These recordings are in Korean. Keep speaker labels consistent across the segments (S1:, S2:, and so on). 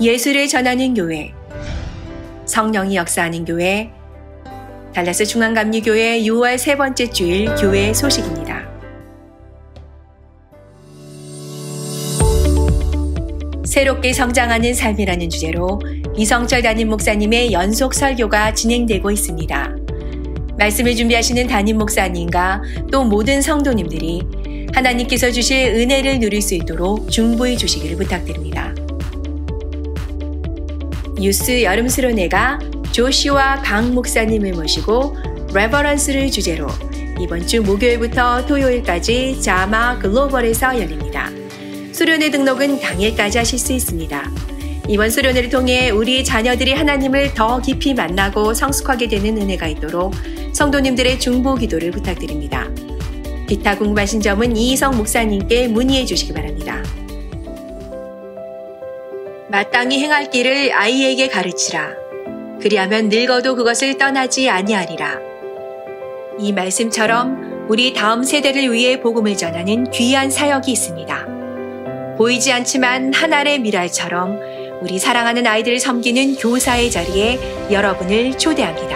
S1: 예수를 전하는 교회, 성령이 역사하는 교회, 달라스 중앙감리교회 6월 세 번째 주일 교회 소식입니다. 새롭게 성장하는 삶이라는 주제로 이성철 담임 목사님의 연속 설교가 진행되고 있습니다. 말씀을 준비하시는 담임 목사님과 또 모든 성도님들이 하나님께서 주실 은혜를 누릴 수 있도록 중보해 주시기를 부탁드립니다. 유스 여름 수련회가 조시와 강 목사님을 모시고 레버런스를 주제로 이번 주 목요일부터 토요일까지 자마 글로벌에서 열립니다. 수련회 등록은 당일까지 하실 수 있습니다. 이번 수련회를 통해 우리 자녀들이 하나님을 더 깊이 만나고 성숙하게 되는 은혜가 있도록 성도님들의 중보 기도를 부탁드립니다. 기타 궁금하신 점은 이희성 목사님께 문의해 주시기 바랍니다. 마땅히 행할 길을 아이에게 가르치라. 그리하면 늙어도 그것을 떠나지 아니하리라. 이 말씀처럼 우리 다음 세대를 위해 복음을 전하는 귀한 사역이 있습니다. 보이지 않지만 하늘의 미랄처럼 우리 사랑하는 아이들을 섬기는 교사의 자리에 여러분을 초대합니다.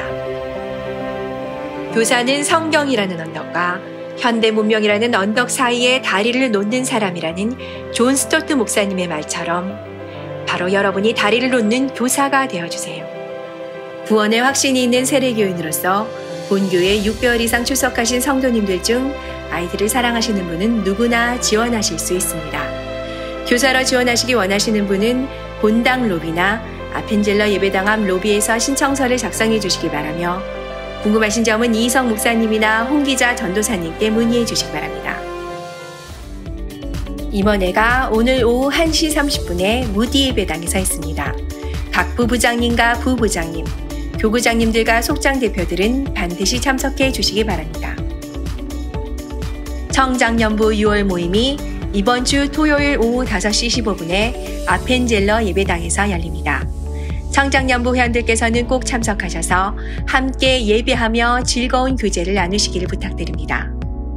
S1: 교사는 성경이라는 언덕과 현대 문명이라는 언덕 사이에 다리를 놓는 사람이라는 존 스토트 목사님의 말처럼 바로 여러분이 다리를 놓는 교사가 되어주세요. 구원의 확신이 있는 세례교인으로서 본교에 6개월 이상 출석하신 성도님들 중 아이들을 사랑하시는 분은 누구나 지원하실 수 있습니다. 교사로 지원하시기 원하시는 분은 본당 로비나 아펜젤러 예배당 앞 로비에서 신청서를 작성해 주시기 바라며 궁금하신 점은 이희성 목사님이나 홍기자 전도사님께 문의해 주시기 바랍니다. 임원회가 오늘 오후 1시 30분에 무디 예배당에서 있습니다. 각 부부장님과 부부장님, 교구장님들과 속장 대표들은 반드시 참석해 주시기 바랍니다. 청장년부 6월 모임이 이번 주 토요일 오후 5시 15분에 아펜젤러 예배당에서 열립니다. 청장년부 회원들께서는 꼭 참석하셔서 함께 예배하며 즐거운 교제를 나누시기를 부탁드립니다.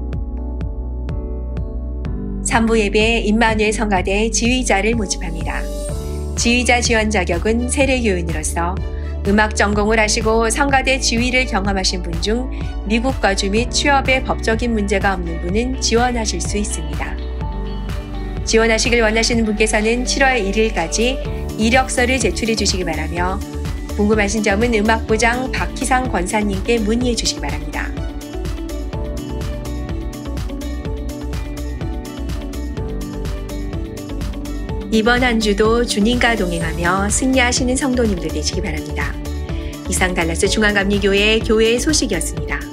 S1: 3부 예배에 임마누엘 성가대 지휘자를 모집합니다. 지휘자 지원 자격은 세례교인으로서 음악 전공을 하시고 성가대 지휘를 경험하신 분 중 미국 거주 및 취업에 법적인 문제가 없는 분은 지원하실 수 있습니다. 지원하시길 원하시는 분께서는 7월 1일까지 이력서를 제출해 주시기 바라며 궁금하신 점은 음악부장 박희상 권사님께 문의해 주시기 바랍니다. 이번 한 주도 주님과 동행하며 승리하시는 성도님들 되시기 바랍니다. 이상 달라스 중앙감리교회 교회 소식이었습니다.